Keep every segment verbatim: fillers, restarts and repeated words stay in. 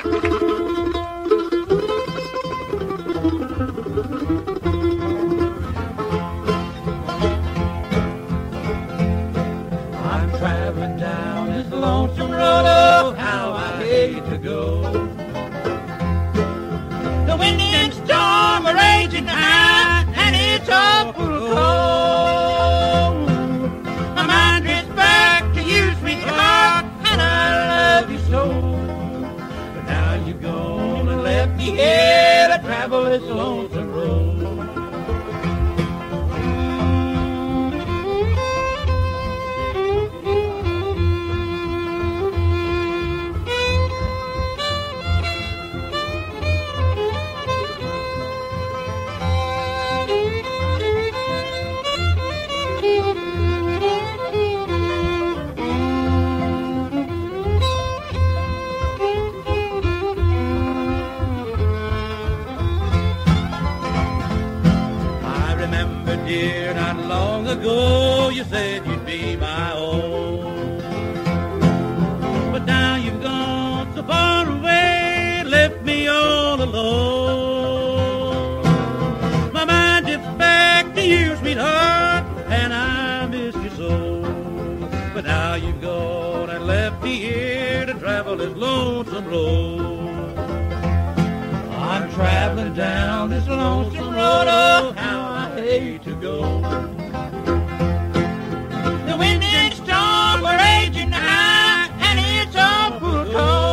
I'm traveling down this lonesome road, oh, how I hate to go. The wind and storm are raging high, and it's awful cold. My mind drifts back to you, sweetheart, and I love you so. But now you're gone and left me here to travel this lonesome road. Dear, not long ago you said you'd be my own, but now you've gone so far away, left me all alone. My mind drifts back to you, sweetheart, and I miss you so. But now you've gone and left me here to travel this lonesome road. I'm traveling down this lonesome road, oh, how I hate to go. The wind and storm are raging high, and it's awful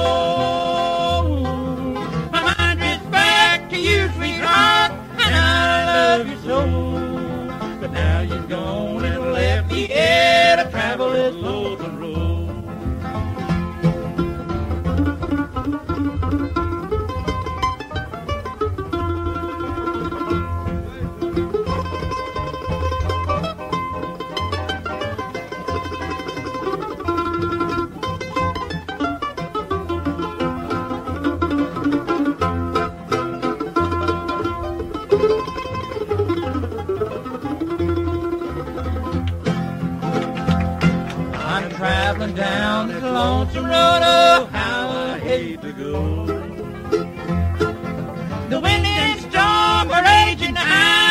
cold. My mind drifts back to you, sweetheart, and I love you so. But now you've gone and left me here to travel this lonesome road. Traveling down this lonesome road, oh, how I hate to go. The wind and storm are raging high,